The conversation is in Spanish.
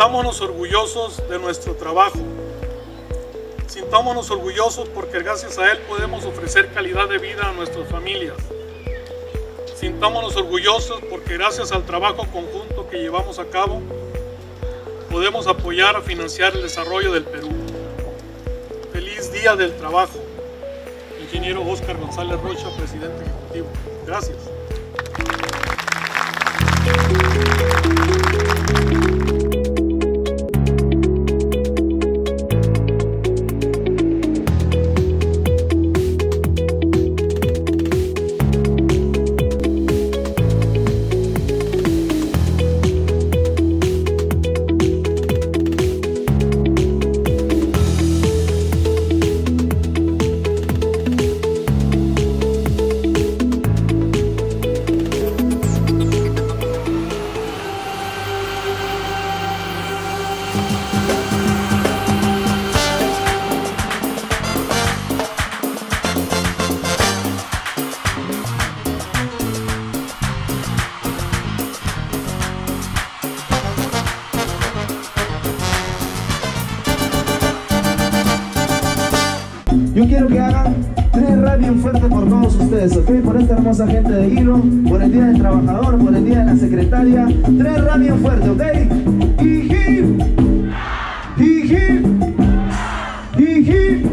Sintámonos orgullosos de nuestro trabajo. Sintámonos orgullosos porque gracias a él podemos ofrecer calidad de vida a nuestras familias. Sintámonos orgullosos porque gracias al trabajo conjunto que llevamos a cabo, podemos apoyar a financiar el desarrollo del Perú. Feliz Día del Trabajo. Ingeniero Óscar González Rocha, Presidente Ejecutivo. Gracias. Yo quiero que hagan 3 rap bien fuertes por todos ustedes, ¿ok? Por esta hermosa gente de Hilo, por el Día del Trabajador, por el Día de la Secretaria. 3 rap bien fuertes, ¿ok? Hip, hip, hip, hip, hip, hip.